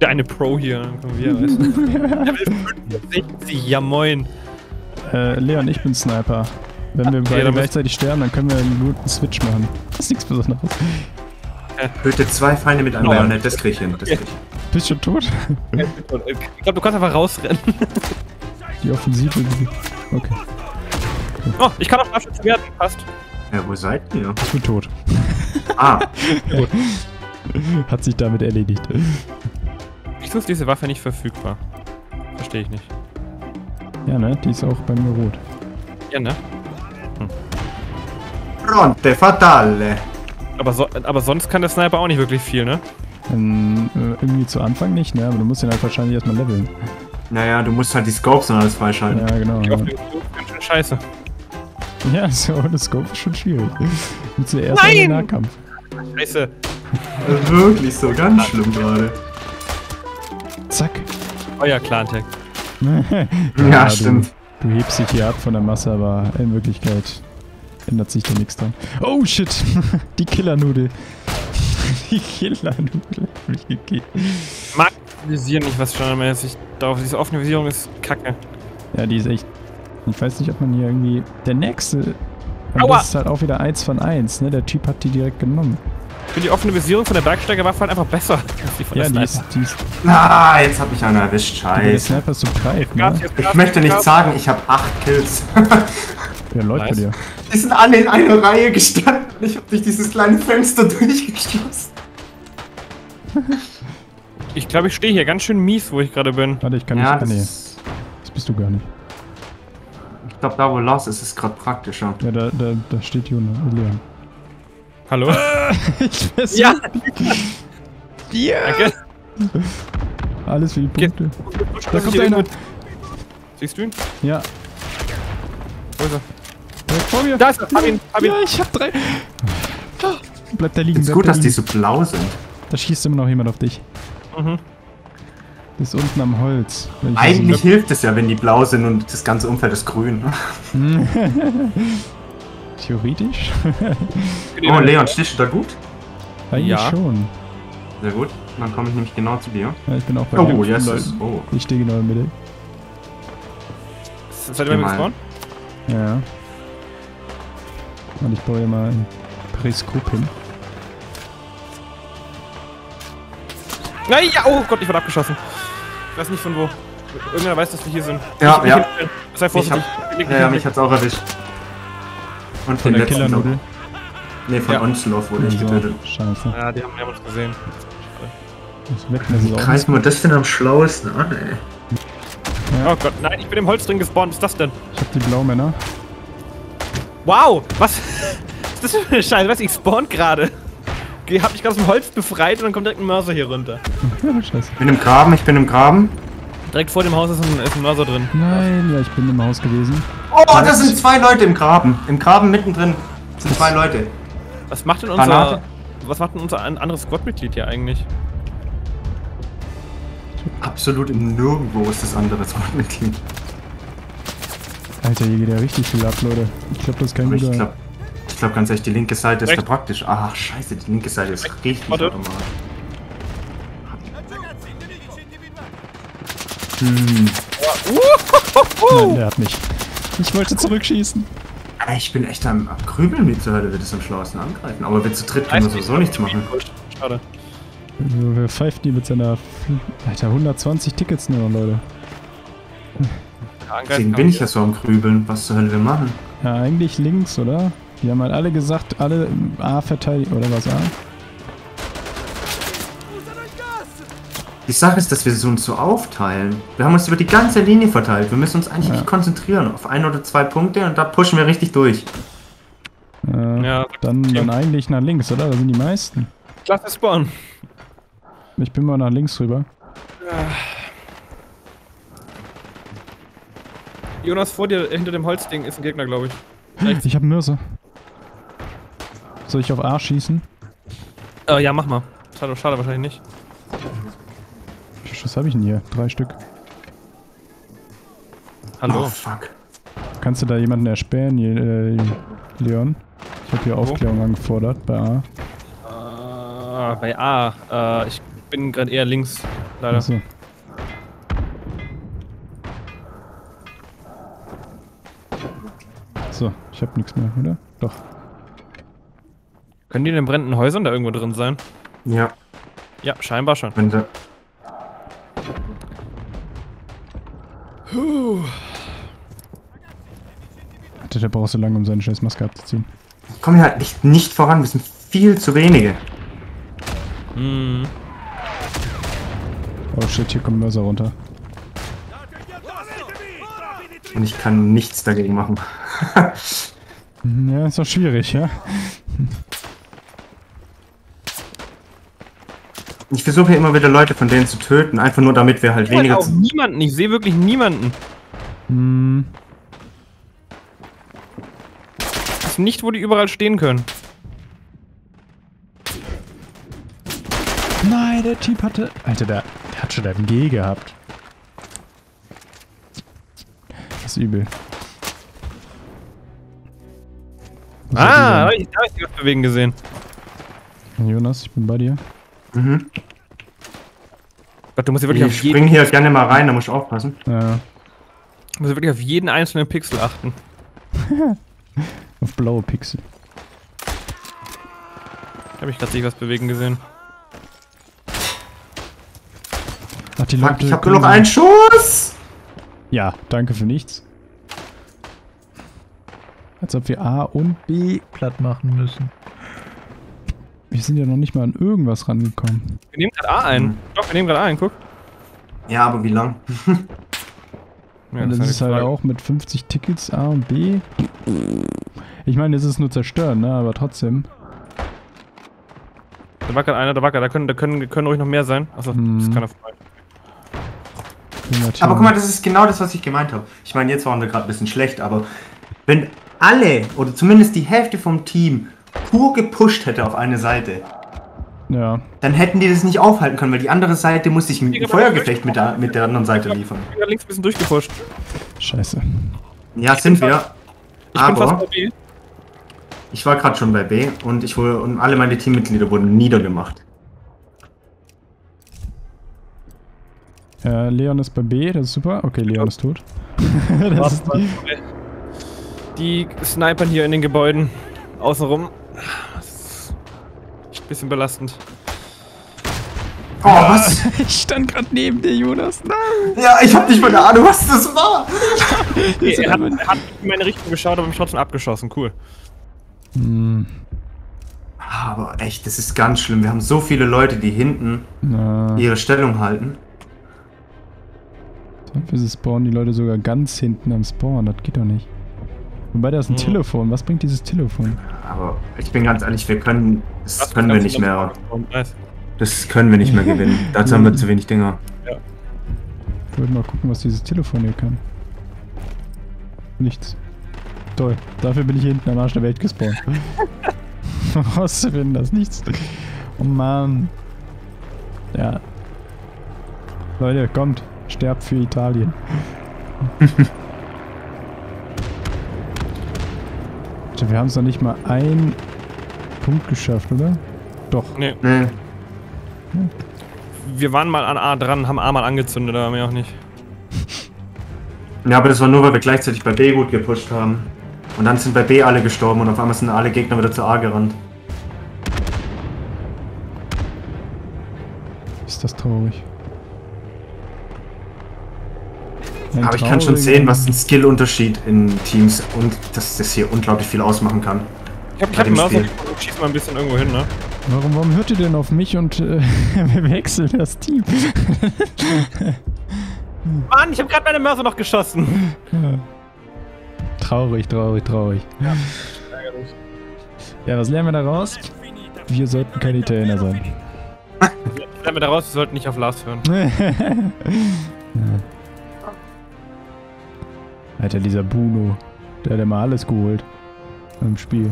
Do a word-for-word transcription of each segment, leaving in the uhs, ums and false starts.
Der eine Pro hier, dann kommen wir, weißt du. Ja, moin. Äh, Leon, ich bin Sniper. Wenn wir beide ja, gleichzeitig sterben, dann können wir einen guten Switch machen. Das ist nichts Besonderes. Töte zwei Feinde mit einem Bajonett, das krieg ich hin, das krieg ich hin. Bist du tot? Ich glaube, du kannst einfach rausrennen. Die Offensive. Okay. Oh, ich kann auch Scharfschütze werden, passt. Ja, wo seid ihr? Ich bin tot. Ah. Gut. Hat sich damit erledigt. Wieso ist diese Waffe nicht verfügbar? Verstehe ich nicht. Ja, ne? Die ist auch bei mir rot. Ja, ne? Hm. Fronte fatale. Aber, so, aber sonst kann der Sniper auch nicht wirklich viel, ne? Ähm, äh, irgendwie zu Anfang nicht, ne? Aber du musst ihn halt wahrscheinlich erstmal leveln. Naja, du musst halt die Scopes und alles freischalten. Ja, genau. Ich Ja, hoffe, das ist ganz schön scheiße. ja so ohne Scope ist schon schwierig. Mit zuerst Nein! einen Nahkampf. Scheiße. Wirklich so, ganz schlimm gerade. Zack. Euer Clan-Tag. Ja, du, stimmt. Du hebst dich hier ab von der Masse, aber in Wirklichkeit ändert sich da nichts dran. Oh shit! Die Killernudel. Die Killernudel hab ich gekillt. Mag visieren nicht, was standardmäßig darauf. Diese offene Visierung ist kacke. Ja, die ist echt. Ich weiß nicht, ob man hier irgendwie. Der nächste. Und Aua! das ist halt auch wieder eins von eins, ne? Der Typ hat die direkt genommen. Ich finde die offene Visierung von der Bergsteigerwaffe halt einfach besser als die von Ja, der die Sniper. ist, die ist. Ah, jetzt hab ich einen erwischt, Der scheiße. Sniper ist so breit, Gas, ne? jetzt Ich Gas, möchte nicht Gas. sagen, ich habe acht Kills. Der läuft bei Nice. dir. Die sind alle in einer Reihe gestanden. Ich habe durch dieses kleine Fenster durchgeschlossen. Ich glaube, ich stehe hier ganz schön mies, wo ich gerade bin. Warte, ich kann Ja, nicht. Ah, das nee, ist, das bist du gar nicht. ich glaube, da wo Lars ist, ist es gerade praktischer. Ja, da, da, da steht Juna, Leon. Hallo? Ich weiß Ja! Ja! Danke. Alles für die Punkte. Da kommt einer. Siehst du ihn? Ja, Wo ist er? direkt vor mir. Da ist er! Hab ihn! Hab ihn! Ja, ich hab drei. Bleibt da liegen, Ist bleibt gut, da dass die liegen. so blau sind. Da schießt immer noch jemand auf dich. Mhm. Das ist unten am Holz. Wenn ich Eigentlich hilft es ja, wenn die blau sind und das ganze Umfeld ist grün. Theoretisch? Oh, Leon, stehst du da gut? Eigentlich Ja. schon. Sehr gut. Dann komme ich nämlich genau zu dir. Ja, ich bin auch bei Oh, mir. jetzt ist. Oh. Ich stehe genau in der Mitte. Seid ihr bei mir Mal. gespawnt? Ja. Und ich baue hier mal ein Periskop hin. Nein, ja! Oh Gott, ich wurde abgeschossen. Ich weiß nicht von wo. Irgendwer weiß, dass wir hier sind. Ja, ich, ja. Ich, sei Ich vorsichtig. hab, Leg ja, ja, mich mich hat's auch erwischt. Und Von den der letzten Killernudel. Lob. Nee, von Ja. Onslaught wurde ich Also, getötet. Scheiße. Ja, die haben, die haben uns gesehen. Das Wegmessen ist auch Greifen wir das denn am schlauesten an, ey? Oh Gott, nein, ich bin im Holz drin gespawnt. Was ist das denn? Ich hab die Blaumänner. Wow! Was? Was ist das für eine Scheiße? Was? Ich spawn gerade. Ich hab mich gerade aus dem Holz befreit und dann kommt direkt ein Mörser hier runter. Scheiße. Ich bin im Graben, ich bin im Graben. Direkt vor dem Haus ist ein, ist ein Mörser drin. Nein, ja, ich bin im Haus gewesen. Oh, da sind zwei Leute im Graben. Im Graben mittendrin sind zwei Leute. Was macht denn unser. Granate? Was macht denn unser an- anderes Squad-Mitglied hier eigentlich? Absolut im Nirgendwo ist das andere Squad-Mitglied. Alter, hier geht ja richtig viel ab, Leute. Ich glaube, das ist kein Aber ich guter... glaube, ich glaub ganz ehrlich, die linke Seite ist Recht. da praktisch. Ach, scheiße, die linke Seite ist richtig Warte. automatisch. Hm. Nein, der hat mich. Ich wollte zurückschießen. Ey, Ich bin echt am, am Grübeln, wie zur Hölle wir das am schlauesten angreifen. Aber wir zu dritt können wir sowieso nichts machen. Schade. Also, wer pfeift die mit seiner... Alter, hundertzwanzig Tickets nur noch, Leute. Ja, angreifen Deswegen kann bin man ich ja so am Grübeln, was zur Hölle wir machen. Ja, eigentlich links, oder? Die haben halt alle gesagt, alle A verteidigen, oder was A? Die Sache ist, dass wir so uns so aufteilen. Wir haben uns über die ganze Linie verteilt. Wir müssen uns eigentlich Ja. nicht konzentrieren auf ein oder zwei Punkte und da pushen wir richtig durch. Äh, Ja, dann, dann eigentlich nach links, oder? Da sind die meisten. Klasse Spawn. Ich bin mal nach links rüber. Jonas, vor dir, hinter dem Holzding, ist ein Gegner, glaube ich. Rechts. Ich hab einen Mörser. Soll ich auf A schießen? Äh, ja, mach mal. Schade, schade wahrscheinlich nicht. Wie viel Schuss habe ich denn hier? Drei Stück. Hallo. Oh, fuck. Kannst du da jemanden erspähen, Je- äh, Leon? Ich habe hier Aufklärung angefordert bei A. Äh, bei A. Äh, ich bin gerade eher links leider. Achso. So, ich hab nichts mehr, oder? Doch. Können die in den brennenden Häusern da irgendwo drin sein? Ja. Ja, scheinbar schon. Wenn sie Puh. Alter, der braucht so lange, um seine scheiß Maske abzuziehen. kommen hier halt nicht, nicht voran, wir sind viel zu wenige. Hm. Oh shit, hier kommen Mörser runter. Und ich kann nichts dagegen machen. Ja, ist doch schwierig, ja? Ich versuche hier immer wieder Leute von denen zu töten, einfach nur damit wir halt Ich weniger... auch niemanden, ich sehe wirklich niemanden. Hm. Ich weiß nicht, wo die überall stehen können. Nein, der Typ hatte... Alter, der, der hat schon M G gehabt. Das ist übel. Was soll Ah, die da sein? hab ich, da hab ich was bewegen gesehen. Jonas, ich bin bei dir. Mhm. Gott, du musst ja wirklich Ich auf jeden, spring hier gerne mal rein, da muss ich aufpassen. Ja, du musst ja wirklich auf jeden einzelnen Pixel achten. auf blaue Pixel. Da habe ich gerade sich was bewegen gesehen. Ach, die Fuck, Leute ich hab nur noch können- einen Schuss! Ja, danke für nichts. Als ob wir A und B platt machen müssen. Wir sind ja noch nicht mal an irgendwas rangekommen. Wir nehmen gerade A ein. Mhm. Doch, wir nehmen gerade A ein, guck. Ja, aber wie lang? Ja, Und das eine ist halt Frage. auch mit fünfzig Tickets A und B. Ich meine, es ist nur zerstören, ne? Aber trotzdem. Da war gerade einer, da war gerade, da können, da können, können ruhig noch mehr sein. Achso, Mhm. das ist keiner vorbei. Aber guck mal, das ist genau das, was ich gemeint habe. Ich meine, jetzt waren wir gerade ein bisschen schlecht, aber wenn alle oder zumindest die Hälfte vom Team pur gepusht hätte auf eine Seite, Ja. dann hätten die das nicht aufhalten können, weil die andere Seite musste sich ein Ich bin Feuergefecht mit der, mit der anderen Seite liefern. Ich bin gerade links ein bisschen durchgepusht. Scheiße. Ja, sind wir. Ich bin fast bei Aber B. ich war gerade schon bei B und ich wurde, und alle meine Teammitglieder wurden niedergemacht. Äh, Leon ist bei B, das ist super. Okay, Leon ist tot. das ist Die snipern hier in den Gebäuden. Außenrum. Das ist echt ein bisschen belastend. Oh, was? Ich stand gerade neben dir, Jonas. Nein! Ja, ich hab nicht mal eine Ahnung, was das war. Nee, er, hat, er hat in meine Richtung geschaut, aber mich trotzdem abgeschossen. Cool. Hm, Aber echt, das ist ganz schlimm. Wir haben so viele Leute, die hinten na. ihre Stellung halten. Dafür spawnen die Leute sogar ganz hinten am Spawn. Das geht doch nicht. Wobei, da ist ein Hm. Telefon. Was bringt dieses Telefon? Aber ich bin ganz ehrlich, wir können, das Was können wir kannst nicht du mehr, noch- Nice. das können wir nicht mehr gewinnen. Dazu haben wir zu wenig Dinger. Ich wollte mal gucken, was dieses Telefon hier kann. Nichts. Toll. Dafür bin ich hier hinten am Arsch der Welt gespawnt. Rauszufinden, das ist nichts. Oh Mann. Ja. Leute, kommt. Sterbt für Italien. Alter, wir haben es noch nicht mal einen Punkt geschafft, oder? Doch. Nee, Nee. wir waren mal an A dran, haben A mal angezündet, aber mehr auch nicht. Ja, aber das war nur, weil wir gleichzeitig bei B gut gepusht haben. Und dann sind bei B alle gestorben und auf einmal sind alle Gegner wieder zu A gerannt. Ist das traurig. Ein Aber ich kann schon trauriger- sehen, was ein Skillunterschied in Teams und dass das hier unglaublich viel ausmachen kann. Ich hab, ich Bei hab dem den Mörser, Spiel. ich schieß mal ein bisschen irgendwo hin, ne? Warum, warum hört ihr denn auf mich und äh, wir wechseln das Team? Mann, ich hab gerade meine Mörser noch geschossen. Ja. Traurig, traurig, traurig. Ja, was lernen wir daraus? Wir sollten keine Italiener sein. Ich lerne daraus, wir sollten nicht auf Lars hören. Ja. Alter, dieser Bruno, der hat immer alles geholt im Spiel.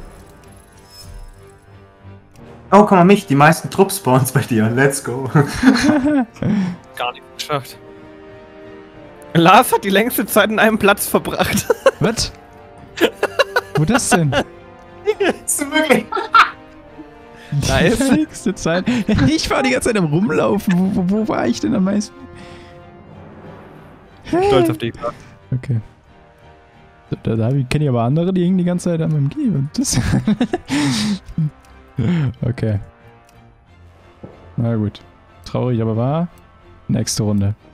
Oh, guck mal mich, die meisten Truppspawns bei dir. Let's go. Gar nicht geschafft. Lars hat die längste Zeit in einem Platz verbracht. Was? Wo das denn? Ist das möglich? Nice. Die nächste Zeit. Ich war die ganze Zeit am Rumlaufen. Wo, wo, wo war ich denn am meisten? Stolz auf dich. Okay. Da, da kenne ich aber andere, die hängen die ganze Zeit am M G. Und das okay. Na gut. Traurig, aber wahr. Nächste Runde.